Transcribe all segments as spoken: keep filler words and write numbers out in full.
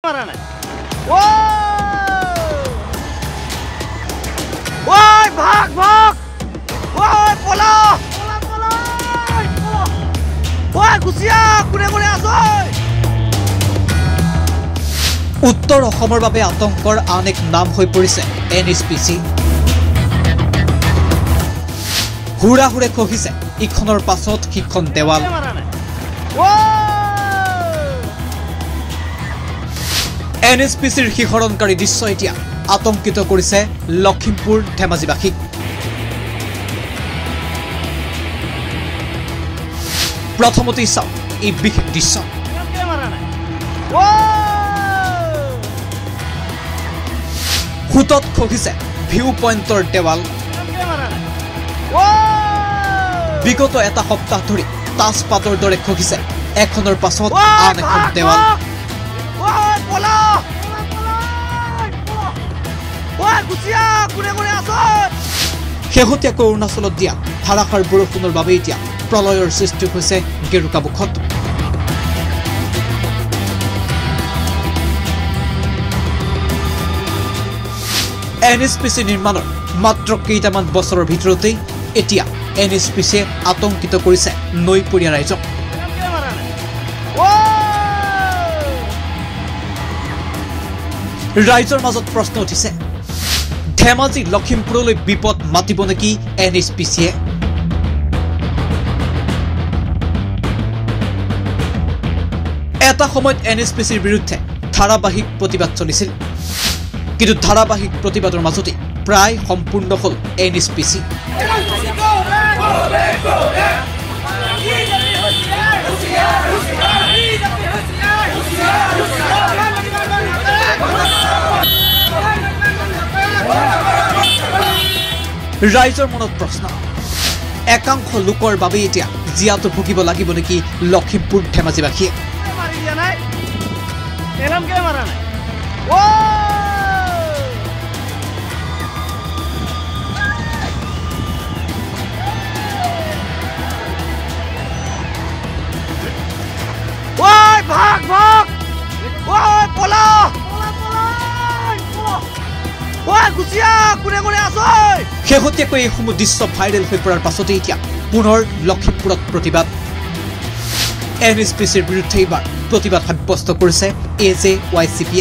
মাৰা নাই ওই ভাগ ভাগ ওই পলা পলা পলা ওই গুছিয়া কোনে কোনে আছে উত্তৰ অসমৰ বাবে আতংকৰ আন এক নাম হৈ পৰিছে এন এইচ পি চি হুৰা হুৰে খহিছে ইখনৰ পাছত সিখন দেৱাল এন এইচ পি চিৰ শিহৰণকাৰী দৃশ্য এতিয়া আতংকিত কৰিছে লখিমপুৰ ধেমাজিবাসীক প্ৰথমতে চাওক এই বিশেষ দৃশ্য হুতত খহিছে ভিউ পইণ্টৰ দেৱাল বিগত এটা সপ্তাহ ধৰি তাজপাতৰ দৰে খহিছে এখনৰ পাছত আন এখন দেৱাল শেহতীয়াকৈ অৰুণাচলত দিয়া ধাৰাসাৰ বৰষুণৰ বাবে এতিয়া প্ৰলয়ৰ সৃষ্টি হৈছে গেৰুকামুখত এন এইচ পি চি নিৰ্মাণৰ মাত্ৰ কেইটামান বছৰৰ ভিতৰতেই এতিয়া এন এইচ পি চিয়ে আতংকিত কৰিছে নৈপৰীয়া ৰাইজক ৰাইজৰ মাজত প্ৰশ্ন উঠিছে ধেমাজি লখিমপুৰলৈ বিপদ মাতিব নেকি এন এইচ পি চিয়ে এটা সময়ত এন এইচ পি চিৰ বিৰুদ্ধে ধাৰাবাহিক প্ৰতিবাদ চলিছিল কিন্তু ধাৰাবাহিক প্ৰতিবাদৰ মাজতে প্ৰায় সম্পূৰ্ণ হল এন এইচ পি চি ৰাইজৰ মনত প্ৰশ্ন একাংশ লোকৰ বাবে এতিয়া জিয়াটো ভুগিব লাগিব নেকি লখিমপুৰ ধেমাজিবাসীয়ে ভাগ ভাগ ওই পলা ওই গুছিয়া কোনে কোনে আছে শেহতীয়াকৈ এইসমূহ দৃশ্য ভাইৰেল হৈ পৰাৰ পাছতে এতিয়া পুনৰ লখিমপুৰত প্ৰতিবাদ এন এইচ পি চিৰ বিৰুদ্ধে এইবাৰ প্ৰতিবাদ সাব্যস্ত কৰিছে এ জে ৱাই চি পিয়ে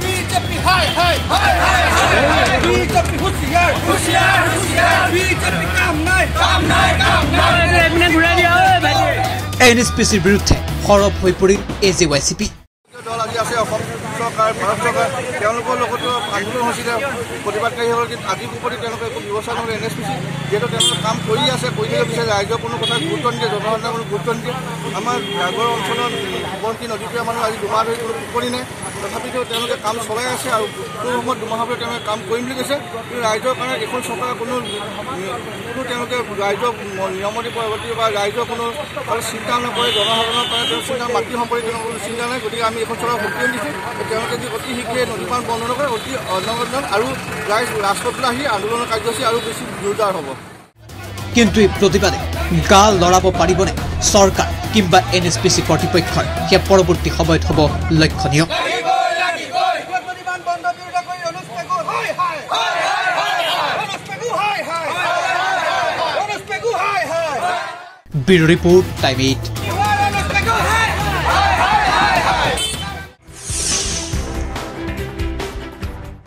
এন এইচ পি চিৰ বিৰুদ্ধে সৰব হৈ পৰিল A J Y C P দল আজি আছে অসম চৰকাৰ ভাৰত চৰকাৰ তেওঁলোকৰ লগতো আন্দোলন হৈছিলে প্ৰতিবাদকাৰীসকল কিন্তু আজিৰ ওপৰতে তেওঁলোকে একো ব্যৱস্থা নহ'লে এন এইচ পি চি যিহেতু তেওঁলোকে কাম কৰি আছে কৰি থাকিব বিচাৰে ৰাইজৰ কোনো কথা গুৰুত্ব নিদিয়ে জনসাধাৰণৰ কোনো গুৰুত্ব নিদিয়ে আমাৰ আগৰ অঞ্চলত বন্তি নদীটোৱে মানুহ আজি দুমাহ ধৰি কোনো টোপনি নাই তথাপিতো তেওঁলোকে কাম চলাই আছে আৰু কোনো সময়ত দুমাহৰ পৰা তেওঁলোকে কাম কৰিম বুলি কৈছে কিন্তু ৰাইজৰ কাৰণে এখন চৰকাৰে কোনো কোনো তেওঁলোকে ৰাইজৰ নিয়মতি পৰৱৰ্তী বা ৰাইজৰ কোনো চিন্তা নকৰে জনসাধাৰণৰ কাৰণে তেওঁ চিন্তা মাটি সম্পৰ্কে তেওঁলোকৰ কোনো চিন্তা নাই গতিকে আমি এখন চৰকাৰ সক্ৰিয় দিছোঁ তেওঁলোকে যি অতি শীঘ্ৰে নদীখন বন্ধ নকৰে অতি অনবৰত আৰু ৰাইজ ৰাজপথলৈ আহি আন্দোলনৰ কাৰ্যসূচী আৰু বেছি জোৰদাৰ হ'ব কিন্তু এই প্ৰতিবাদে গা লৰাব পাৰিবনে চৰকাৰ কিংবা এন এইচ পি চি কৰ্তৃপক্ষৰ সেয়া পৰৱৰ্তী সময়ত হ'ব লক্ষণীয় ব্যুৰো ৰিপৰ্ট টাইম এইট